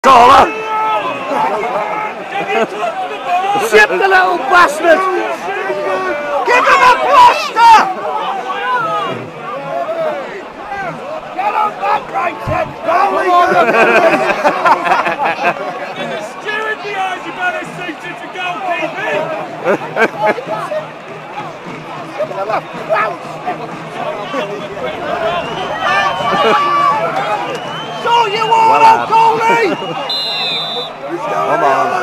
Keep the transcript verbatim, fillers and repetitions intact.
Caller! Ship the little bastard! Give him a plaster! Get on that right head, Dolly! There's a steward behind you, man, who's suited to go, T V! So you all, well, goalie! Come on.